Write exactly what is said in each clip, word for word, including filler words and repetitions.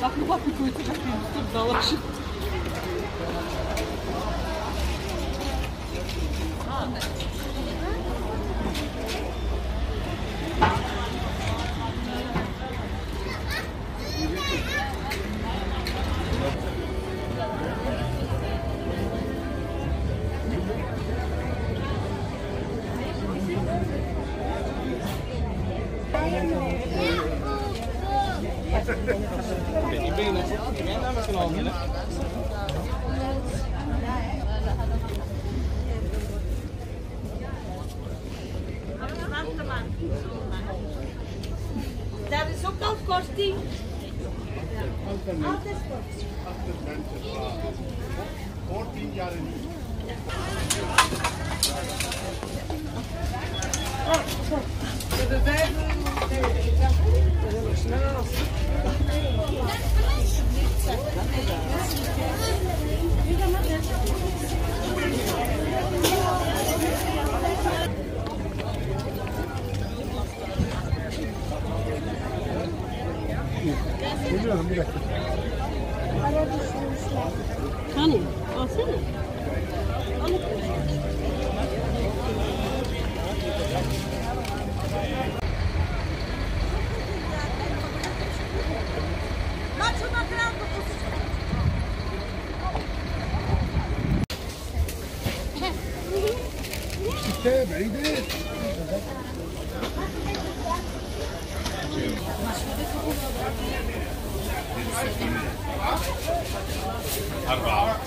Ach, nog wat een goed, dat is toch dollars. Ik ben nog ik ben daar met een ander. Daar is ook al korting. Altijd korting. veertien jaar niet. We hebben vijf euro. Sneller als Biliyorum bir dakika. Hani, alsana. İşte beydi. أربعة.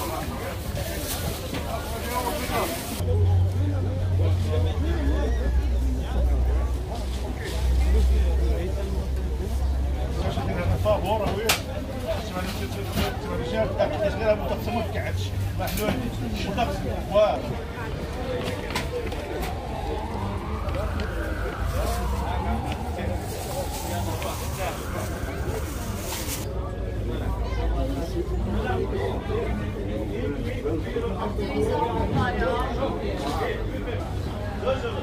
فابورة وين؟ تسمع تشغيلها متقسم كعدش محلول متقسم و Deze